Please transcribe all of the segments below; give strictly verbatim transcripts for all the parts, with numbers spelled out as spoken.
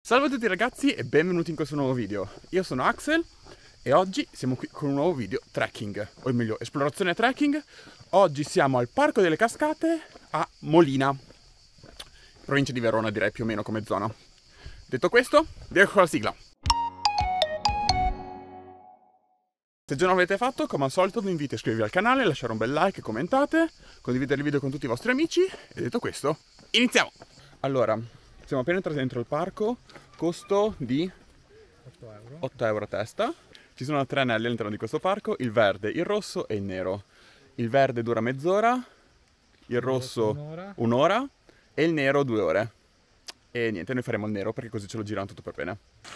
Salve a tutti ragazzi e benvenuti in questo nuovo video. Io sono Axel e oggi siamo qui con un nuovo video trekking, o meglio esplorazione trekking. Oggi siamo al Parco delle Cascate a Molina, provincia di Verona, direi più o meno come zona. Detto questo, vi ecco con la sigla. Se già non l'avete fatto, come al solito vi invito a iscrivervi al canale, lasciare un bel like, commentate, condividere il video con tutti i vostri amici e detto questo, iniziamo! Allora, siamo appena entrati dentro il parco, costo di otto euro a testa. Ci sono tre anelli all'interno di questo parco, il verde, il rosso e il nero. Il verde dura mezz'ora, il rosso un'ora un'ora e il nero due ore. E niente, noi faremo il nero perché così ce lo girano tutto per bene.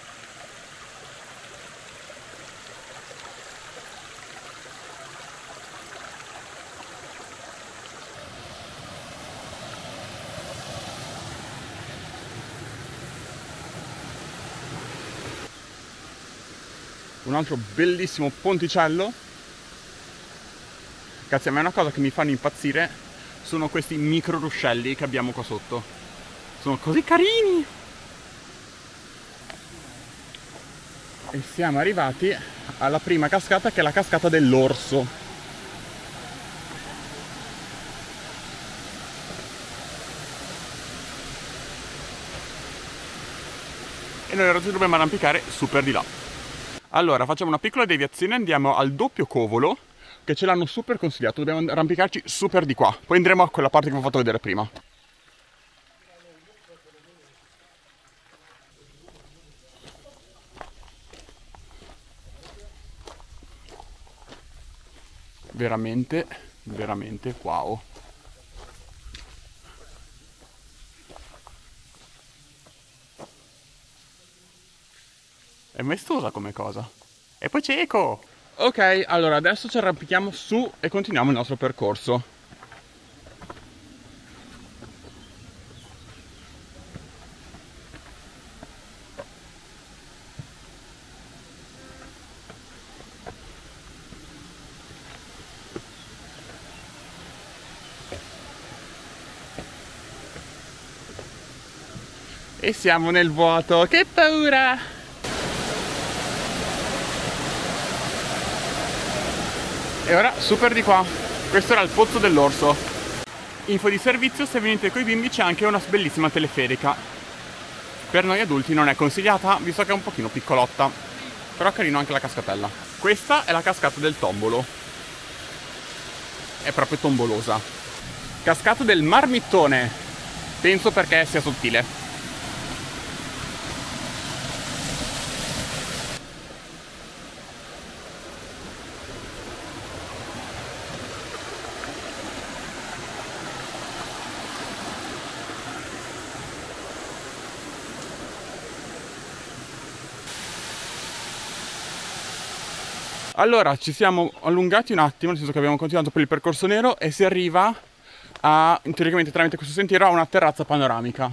Un altro bellissimo ponticello. Ragazzi, a me è una cosa che mi fanno impazzire sono questi micro ruscelli che abbiamo qua sotto. Sono così carini! E siamo arrivati alla prima cascata, che è la cascata dell'Orso. E noi ora ci dobbiamo arrampicare super di là. Allora, facciamo una piccola deviazione, andiamo al doppio covolo, che ce l'hanno super consigliato, dobbiamo arrampicarci super di qua. Poi andremo a quella parte che vi ho fatto vedere prima. Veramente, veramente wow. È maestosa come cosa. E poi c'è eco! Ok, allora adesso ci arrampichiamo su e continuiamo il nostro percorso. E siamo nel vuoto, che paura! E ora super di qua. Questo era il pozzo dell'Orso. Info di servizio: se venite coi bimbi c'è anche una bellissima teleferica. Per noi adulti non è consigliata, visto che è un pochino piccolotta, però carino anche la cascatella. Questa è la cascata del Tombolo. È proprio tombolosa. Cascata del Marmittone. Penso perché sia sottile. Allora, ci siamo allungati un attimo, nel senso che abbiamo continuato per il percorso nero e si arriva a, teoricamente tramite questo sentiero, a una terrazza panoramica.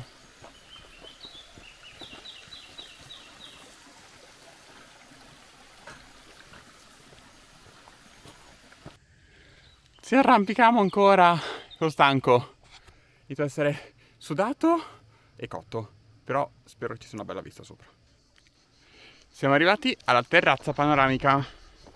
Ci arrampichiamo ancora, sono stanco. Inizio ad essere sudato e cotto, però spero ci sia una bella vista sopra. Siamo arrivati alla terrazza panoramica.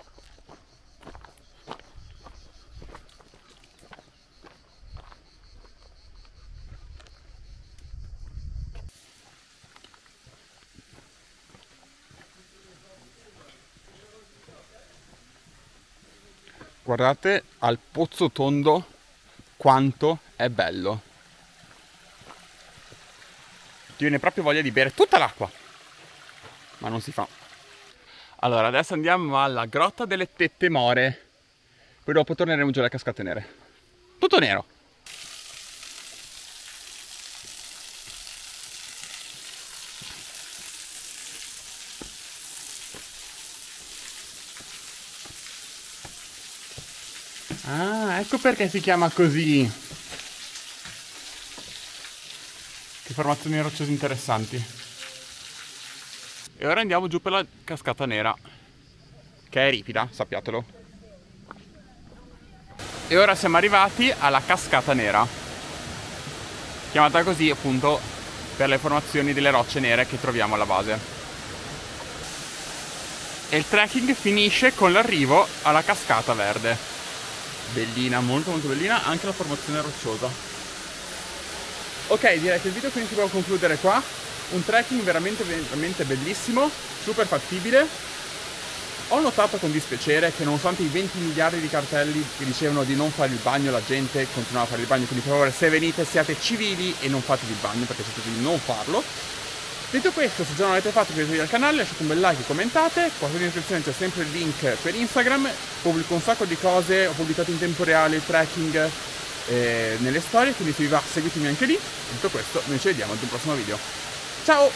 Guardate al pozzo tondo quanto è bello. Ti viene proprio voglia di bere tutta l'acqua, ma non si fa. Allora, adesso andiamo alla grotta delle Tette More. Poi dopo torneremo giù alle cascate nere. Tutto nero. Ah, ecco perché si chiama così. Che formazioni rocciose interessanti. E ora andiamo giù per la cascata nera, che è ripida, sappiatelo. E ora siamo arrivati alla cascata nera, chiamata così appunto per le formazioni delle rocce nere che troviamo alla base. E il trekking finisce con l'arrivo alla cascata verde. Bellina, molto molto bellina, anche la formazione rocciosa. Ok, direi che il video quindi si può concludere qua. Un trekking veramente veramente bellissimo, super fattibile. Ho notato con dispiacere che nonostante i venti miliardi di cartelli che dicevano di non fare il bagno, la gente continuava a fare il bagno, quindi per favore se venite siate civili e non fatevi il bagno perché siete di non farlo. Detto questo, se già non l'avete fatto iscrivetevi al canale, lasciate un bel like e commentate, qua in descrizione c'è sempre il link per Instagram, pubblico un sacco di cose, ho pubblicato in tempo reale il trekking eh, nelle storie, quindi se vi va seguitemi anche lì. Detto questo, noi ci vediamo ad un prossimo video. Ciao!